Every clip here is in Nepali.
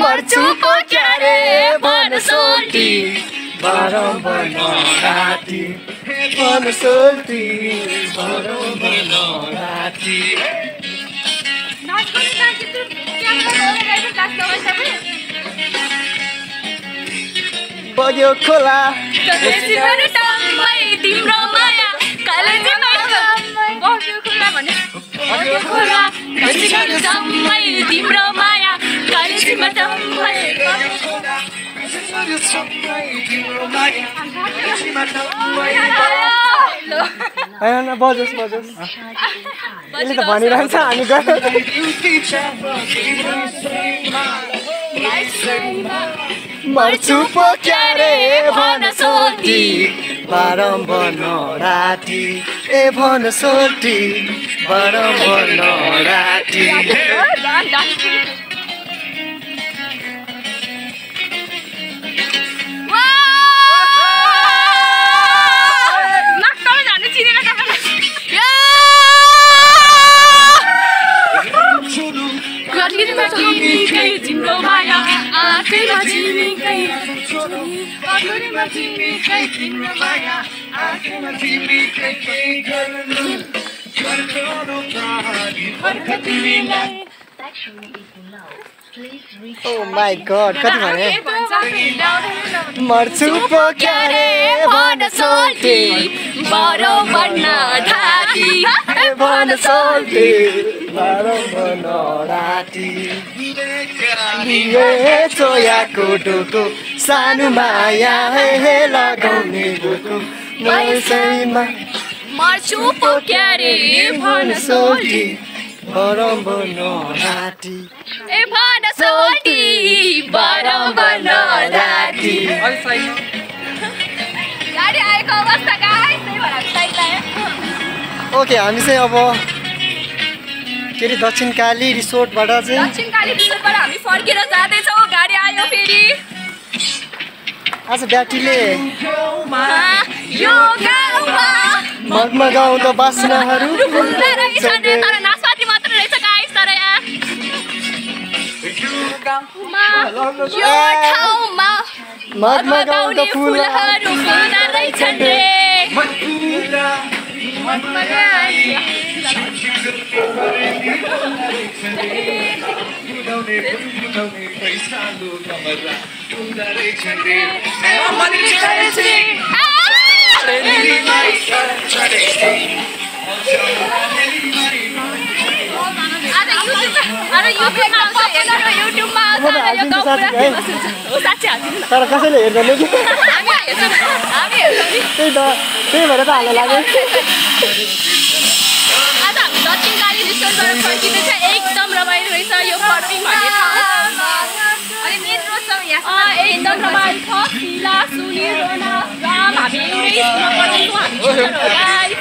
मर्छु पो क्यारे भन सोल्टी बारौँ बन राति भन सोल्टी बारौँ बन राति बग्यो खोला तिम्रो माया तिम्रो माया कालेजीमा होइन बजोस् बजोस् यसले त भनिरहन्छ हामी गयो मर्छु पो क्यारे भन सोल्टी बारौँ बन राति ए भन सोल्टी बारौँ बन राति तिम्रो माया आँखैमा Oh my god, कति भने मर्छु पो क्यारे भन सोल्टी बारौँ बन्न थाती भन सोल्टी बारौँ बन राति चोयाको डोको सानो माया हे लगाउने डोको मैसैमा मर्छु पो क्यारे भन सोल्टी बारौँ बन राति ए भन सोल्टी बारौँ बन्न राति गाडी आएको अवस्था गाइस त्यही भएर साइड लाग्यो ओके हामी चाहिँ अब के अरे दक्षिणकाली रिसोर्टबाट चाहिँ दक्षिणकाली रिसोर्टबाट हामी फर्केर जाँदैछौँ गाडी आयो फेरि आज ब्याटीले यो गाउँमा मगमगाउँदो बास्नाहरू फुल्दा रहेछन् रे तर नासपाती मात्र रहेछ गाइस तर यहाँ यो ठाउँमा मगमगाउँदो फुलहरू फुल्दा रहेछन् रे तर कसैले हेर्दैन कि त्यही भएर त हाल्न लाग्यो आज हामी दक्षिणकाली रिसोर्टबाट फर्किँदैछ एकदम रमाइलो रहेछ यो पर्पिङ भन्ने ठाउँ एकदम रमाइलो छ शिला सुनिल रोना राम हामी एउटै स्कुलमा पढाउँछौँ हामी टिचरहरूलाई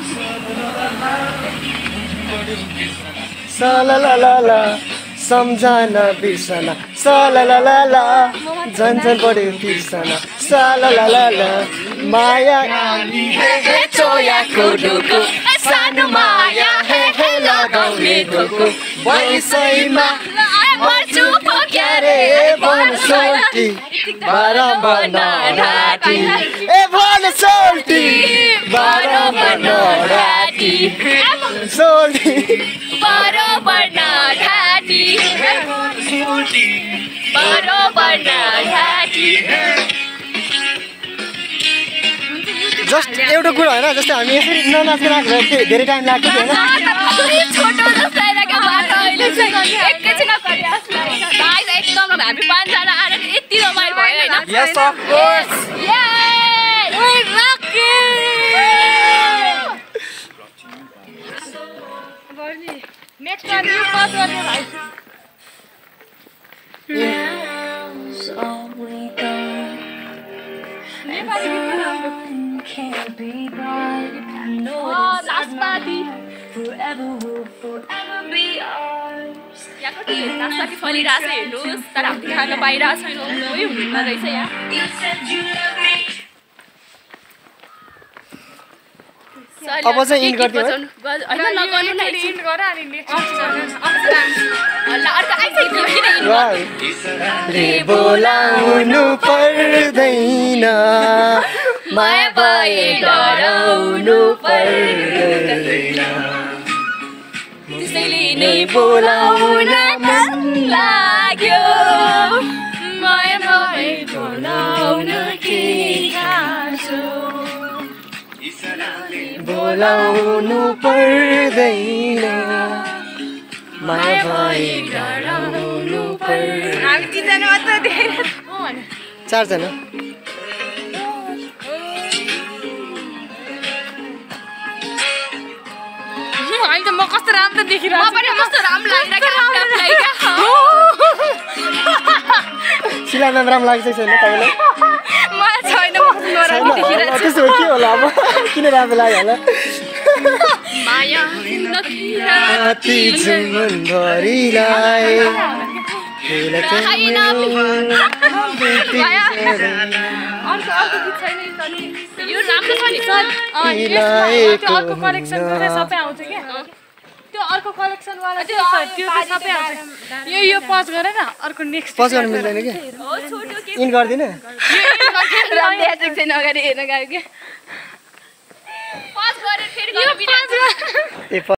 सलललला सम्झना बिर्सना सलललला झन् झन् बढ्यो बिर्सना सलललला माया हे चोयाको डोको सानो माया हे लगाउने डोको वैसैमा मर्छु पो क्यारे भन सोल्टी बाह्र बन राति ए भन सोल्टी बाह्र बन राति सोल्टी बरोबर घाटी बरोबर घाटी जस्ट एउटा कुरा होइन जस्तै हामी यसरी ननाचेर राख्दा धेरै टाइम लाग्छ होइन छोटो जस्तो लाग्यो बाटो अहिले चाहिँ एकैछिनमा गरिहाल्छ गाइस एकदम हामी पाँचजना आएर यति रमाइलो भयो होइन yes of course we rock next time you pass गर्ने भाइ Now's all we got. Can't be bought. No, नासपाती forever will forever be ours. यहाँ कति नासपाती फलिरहेछ हेर्नुहोस् तर हामीले खान पाइरहेको छैनौँ कोही हुँदैन रहेछ यहाँ You said you love me. अब चाहिँ इन गरिदियो है? होइन नगर्नु न एकछिन ल अर्को आइसक्यो किन इन रे बोलाउनु पर्दैन माया भए डराउनु पर्दैन त्यसैले नै बोलाउन मन लाग्यो माया भए बोलाउन के गाह्रो बोलाउनु पर्दैन माया भए डराउनु पर्दैन हामी तिनजना मात्र देखेर 4 जना अहिले त म कस्तो राम्रो देखिरहेको छु म पनि कस्तो राम्रो लागिरहेको शिला म्याम राम्रो लाग्छ छैन तपाईँलाई मलाई छैन म नराम्रो देखिरहेको छु त्यसो भए के होला अब किन राम्रो लाग्यो होला माया राति जीवनभरिलाई अर्को गीत छैन यो राम्रो छ नि अर्को कलेक्सनको चाहिँ सबै आउँछ क्या त्यो अर्को कलेक्सनवाला त्यो चाहिँ सबै आउँछ यो पज गरे न अर्को नेक्स्ट पज गर्न मिल्दैन कि इन गर्दिनँ राम्रो एकछिन अगाडि हेर्न गयो कि पज गरेर फेरि